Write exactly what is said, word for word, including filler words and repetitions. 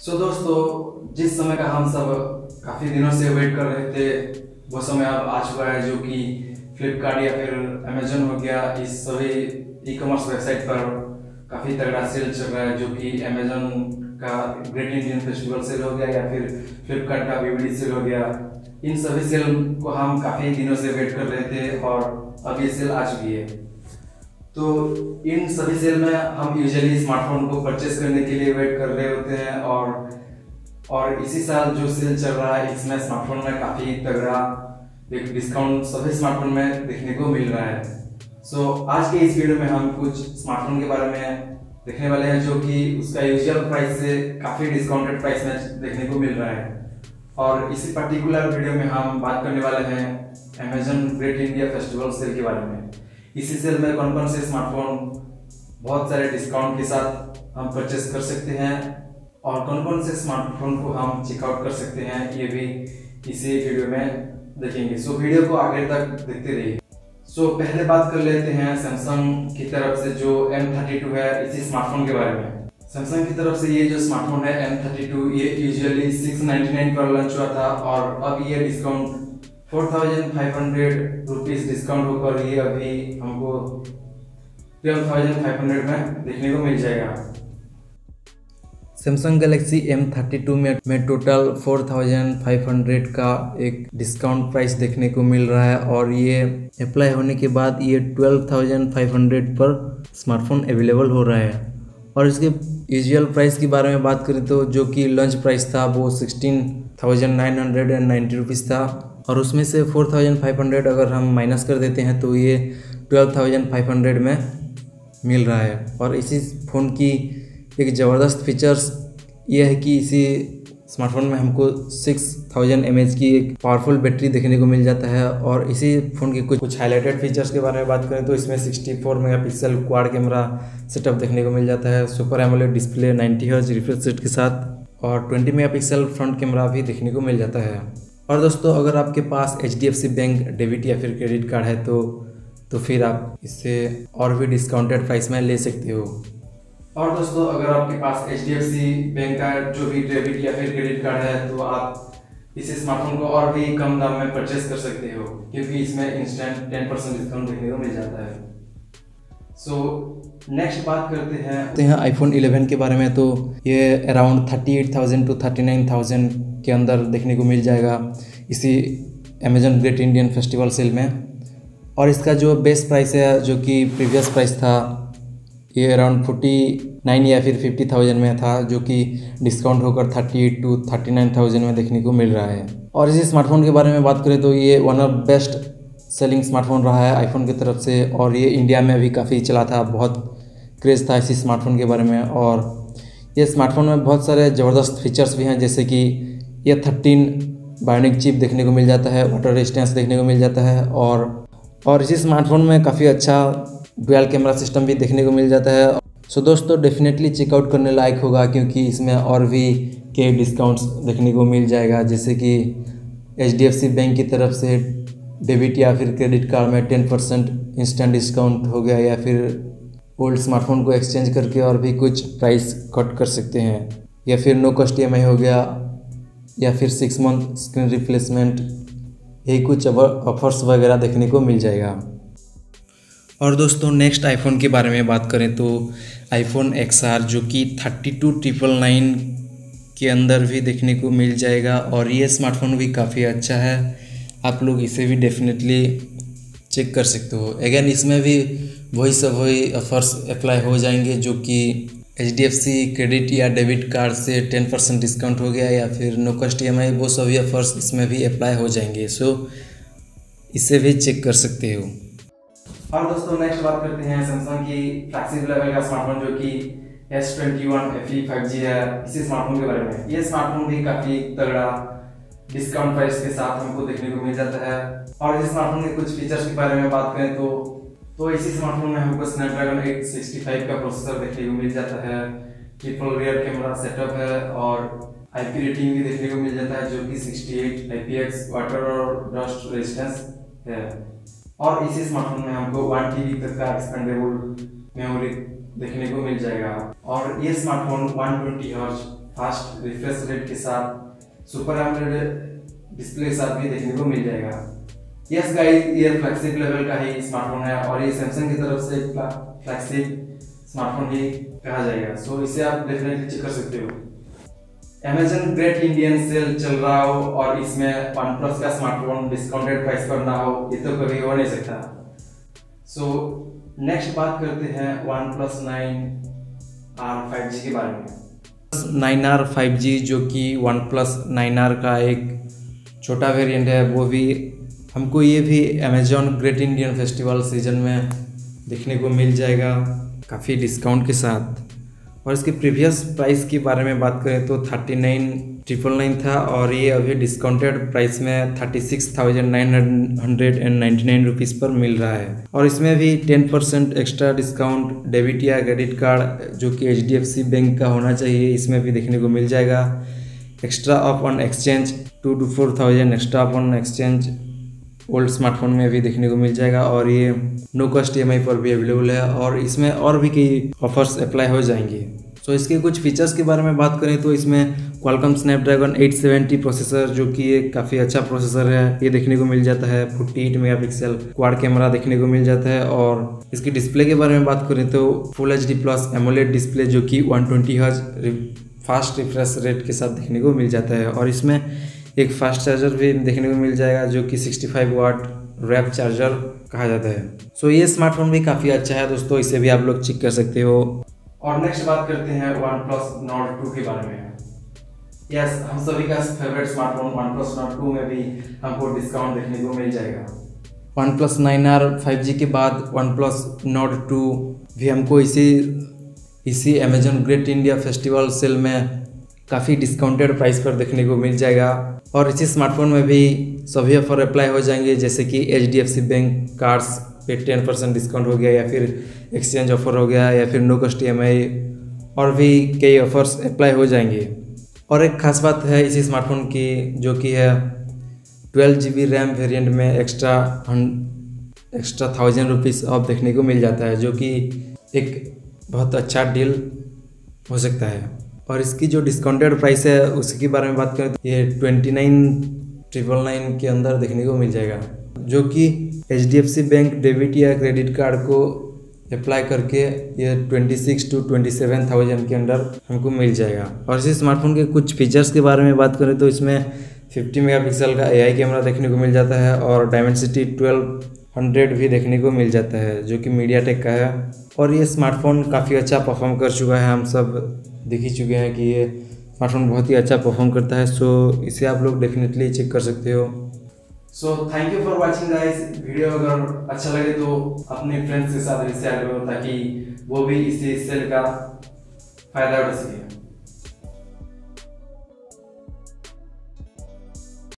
सो so, दोस्तों जिस समय का हम सब काफ़ी दिनों से वेट कर रहे थे वो समय अब आ चुका है, जो कि फ्लिपकार्ट या फिर अमेजन हो गया। इस सभी ई कॉमर्स वेबसाइट पर काफ़ी तगड़ा सेल चल रहा है, जो कि अमेजन का ग्रेट इंडियन फेस्टिवल सेल हो गया या फिर फ्लिपकार्ट का वीवीडी सेल हो गया। इन सभी सेल को हम काफ़ी दिनों से वेट कर रहे थे और अब ये सेल आ चुकी है। तो इन सभी सेल में हम यूजुअली स्मार्टफोन को परचेस करने के लिए वेट कर रहे होते हैं और और इसी साल जो सेल चल रहा है इसमें स्मार्टफोन में काफ़ी तगड़ा एक डिस्काउंट सभी स्मार्टफोन में देखने को मिल रहा है। सो so, आज के इस वीडियो में हम कुछ स्मार्टफोन के बारे में देखने वाले हैं, जो कि उसका यूजुअल प्राइस से काफ़ी डिस्काउंटेड प्राइस में देखने को मिल रहा है। और इसी पर्टिकुलर वीडियो में हम बात करने वाले हैं Amazon great India festival sale के बारे में। इसी सेल में कौन कौन से स्मार्टफोन बहुत सारे डिस्काउंट के साथ हम परचेस कर सकते हैं और कौन कौन से स्मार्टफोन को हम चेकआउट कर सकते हैं, ये भी इसी वीडियो में देखेंगे। सो वीडियो को आगे तक देखते रहिए। सो पहले बात कर लेते हैं सैमसंग की तरफ से जो एम थर्टी टू है, इसी स्मार्टफोन के बारे में। सैमसंग की तरफ से ये जो स्मार्टफोन है एम थर्टी टू, ये यूजुअली सिक्स नाइन्टी नाइन पर लॉन्च हुआ था और अब ये discount four thousand five hundred rupees discount होकर ये अभी हमको ट्वेल्व थाउजेंड फाइव हंड्रेड में देखने को मिल जाएगा। Samsung Galaxy M thirty two में में total four thousand five hundred का एक डिस्काउंट प्राइस देखने को मिल रहा है और ये अप्लाई होने के बाद ये ट्वेल्व थाउजेंड फाइव हंड्रेड पर स्मार्टफोन अवेलेबल हो रहा है। और इसके यूजुअल प्राइस के बारे में बात करें तो जो कि लॉन्च प्राइस था वो sixteen thousand nine hundred and ninety rupees था और उसमें से फोर थाउजेंड फाइव हंड्रेड अगर हम माइनस कर देते हैं तो ये ट्वेल्व थाउजेंड फाइव हंड्रेड में मिल रहा है। और इसी फ़ोन की एक ज़बरदस्त फीचर्स ये है कि इसी स्मार्टफोन में हमको सिक्स थाउजेंड एम एच की एक पावरफुल बैटरी देखने को मिल जाता है। और इसी फ़ोन के कुछ कुछ हाईलाइटेड फीचर्स के बारे में बात करें तो इसमें sixty four megapixel quad camera setup देखने को मिल जाता है, super AMOLED display ninety hertz refresh rate के साथ और ट्वेंटी मेगापिक्सल फ्रंट कैमरा भी देखने को मिल जाता है। और दोस्तों अगर आपके पास H D F C bank debit या फिर क्रेडिट कार्ड है तो तो फिर आप इससे और भी डिस्काउंटेड प्राइस में ले सकते हो। और दोस्तों अगर आपके पास H D F C bank का जो भी डेबिट या फिर क्रेडिट कार्ड है तो आप इस स्मार्टफोन को और भी कम दाम में परचेस कर सकते हो, क्योंकि इसमें इंस्टेंट टेन परसेंट डिस्काउंट देखने को मिल जाता है। सो नेक्स्ट बात करते हैं हैं आईफोन इलेवन के बारे में। तो ये around thirty eight thousand to thirty nine thousand के अंदर देखने को मिल जाएगा इसी Amazon great Indian festival sale में। और इसका जो बेस्ट प्राइस है जो कि प्रीवियस प्राइस था ये अराउंड फोर्टी नाइन या फिर फिफ्टी थाउजेंड में था, जो कि डिस्काउंट होकर thirty eight to thirty nine thousand में देखने को मिल रहा है। और इसी स्मार्टफोन के बारे में बात करें तो ये one of best selling smartphone रहा है आईफोन की तरफ से और ये इंडिया में भी काफ़ी चला था, बहुत क्रेज़ था इसी स्मार्टफोन के बारे में। और ये स्मार्टफोन में बहुत सारे ज़बरदस्त फीचर्स भी हैं, जैसे कि ये थर्टीन बायोनिक चिप देखने को मिल जाता है, वाटर रेजिस्टेंस देखने को मिल जाता है और और इसी स्मार्टफोन में काफ़ी अच्छा डुअल कैमरा सिस्टम भी देखने को मिल जाता है। सो दोस्तों डेफिनेटली चेकआउट करने लायक होगा, क्योंकि इसमें और भी के डिस्काउंट्स देखने को मिल जाएगा, जैसे कि H D F C bank की तरफ से डेबिट या फिर क्रेडिट कार्ड में टेन परसेंट इंस्टेंट डिस्काउंट हो गया, या फिर ओल्ड स्मार्टफोन को एक्सचेंज करके और भी कुछ प्राइस कट कर सकते हैं, या फिर no cost E M I हो गया, या फिर सिक्स मंथ स्क्रीन रिप्लेसमेंट, यही कुछ ऑफर्स वगैरह देखने को मिल जाएगा। और दोस्तों नेक्स्ट आईफोन के बारे में बात करें तो आईफोन एक्स आर जो कि थर्टी टू ट्रिपल नाइन के अंदर भी देखने को मिल जाएगा और ये स्मार्टफोन भी काफ़ी अच्छा है, आप लोग इसे भी डेफिनेटली चेक कर सकते हो। अगेन इसमें भी वही सब वही ऑफर्स अप्लाई हो जाएंगे, जो कि H D F C credit या डेबिट कार्ड से टेन परसेंट डिस्काउंट हो गया या फिर no cost E M I, वो सभी ऑफर्स इसमें भी अप्लाई हो जाएंगे। सो इसे भी चेक कर सकते हो। और दोस्तों नेक्स्ट बात करते हैं सैमसंग की फ्लैगशिप लेवल का स्मार्टफोन जो कि S twenty one F E five G है, इसी स्मार्टफोन के बारे में। ये स्मार्टफोन भी काफ़ी तगड़ा डिस्काउंट प्राइस के साथ हमको देखने को मिल जाता है। और इस स्मार्टफोन के कुछ फीचर्स के बारे में बात करें तो तो इसी स्मार्टफोन में हमको स्नैपड्रैगन एट सिक्सटी फाइव का प्रोसेसर देखने को मिल जाता है, ट्रिपल रियर कैमरा सेटअप है और आई पी रेटिंग भी देखने को मिल जाता है जो कि sixty eight I P X water और डस्ट रेजिस्टेंस है। और इसी स्मार्टफोन में हमको वन टी बी तक का एक्सपेंडेबल मेमोरी देखने को मिल जाएगा। और ये smartphone one twenty hertz fast refresh rate के साथ सुपर एमोलेड डिस्प्ले के साथ भी देखने को मिल जाएगा। यस गाइस, ये फ्लैगशिप लेवल का ही स्मार्टफोन है और ये सैमसंग की तरफ से फ्लैगशिप स्मार्टफोन ही कहा जाएगा। सो इसे आप डेफिनेटली चेक कर सकते हो। अमेजन ग्रेट इंडियन सेल चल रहा हो और इसमें वन प्लस का स्मार्टफोन डिस्काउंटेड प्राइस पर ना हो, ये तो कभी हो नहीं सकता। सो नेक्स्ट बात करते हैं OnePlus nine R five G के बारे में। नाइन आर फाइव जी जो कि वन प्लस नाइन आर का एक छोटा वेरिएंट है, वो भी हमको ये भी Amazon great Indian festival season में देखने को मिल जाएगा काफ़ी डिस्काउंट के साथ। और इसके प्रीवियस प्राइस के बारे में बात करें तो थर्टी नाइन ट्रिपल नाइन था और ये अभी डिस्काउंटेड प्राइस में thirty six thousand nine hundred and ninety nine rupees पर मिल रहा है। और इसमें भी ten percent extra discount debit या क्रेडिट कार्ड जो कि H D F C bank का होना चाहिए, इसमें भी देखने को मिल जाएगा। Extra off on exchange two to four thousand extra off on exchange old smartphone में भी देखने को मिल जाएगा और ये no cost E M I पर भी अवेलेबल है और इसमें और भी कई ऑफर्स अप्लाई हो जाएंगे। सो so, इसके कुछ फीचर्स के बारे में बात करें तो इसमें Qualcomm Snapdragon eight seventy processor जो कि एक काफ़ी अच्छा प्रोसेसर है, ये देखने को मिल जाता है। Forty eight megapixel quad camera देखने को मिल जाता है और इसकी डिस्प्ले के बारे में बात करें तो full H D plus AMOLED display जो कि one twenty hertz fast refresh rate के साथ देखने को मिल जाता है। और इसमें एक फास्ट चार्जर भी देखने को मिल जाएगा जो कि sixty five watt warp charger कहा जाता है। सो so, ये स्मार्टफोन भी काफ़ी अच्छा है दोस्तों, इसे भी आप लोग चेक कर सकते हो। और नेक्स्ट बात करते हैं वन प्लस नॉट टू के बारे में। यस yes, हम सभी का favourite smartphone OnePlus Nord two में भी हमको डिस्काउंट देखने को मिल जाएगा। OnePlus nine R five G के बाद वन प्लस नॉट टू भी हमको इसी इसी Amazon great India festival sale में काफ़ी डिस्काउंटेड प्राइस पर देखने को मिल जाएगा। और इसी स्मार्टफोन में भी सभी ऑफर अप्लाई हो जाएंगे, जैसे कि H D F C bank cards पे टेन परसेंट डिस्काउंट हो गया या फिर एक्सचेंज ऑफर हो गया या फिर no cost E M I और भी कई ऑफर्स अप्लाई हो जाएंगे। और एक खास बात है इसी स्मार्टफोन की जो कि है twelve G B RAM variant में extra extra thousand rupees off देखने को मिल जाता है, जो कि एक बहुत अच्छा डील हो सकता है। और इसकी जो डिस्काउंटेड प्राइस है उसके बारे में बात करें तो ये ट्वेंटी नाइन ट्रिपल नाइन के अंदर देखने को मिल जाएगा, जो कि H D F C bank debit या क्रेडिट कार्ड को अप्लाई करके ये twenty six to twenty seven thousand के अंदर हमको मिल जाएगा। और इसी स्मार्टफोन के कुछ फीचर्स के बारे में बात करें तो इसमें फिफ्टी मेगापिक्सल का ए आई कैमरा देखने को मिल जाता है और डायमेंसिटी ट्वेल्व हंड्रेड भी देखने को मिल जाता है जो कि मीडियाटेक का है। और ये स्मार्टफोन काफ़ी अच्छा परफॉर्म कर चुका है, हम सब देख ही चुके हैं कि ये स्मार्टफोन बहुत ही अच्छा परफॉर्म करता है। सो इसे आप लोग डेफिनेटली चेक कर सकते हो। So thank you for watching guys. Video अगर अच्छा लगे तो अपने फ्रेंड्स के साथ शेयर करो ताकि वो भी इसी सेल का फायदा उठा सके।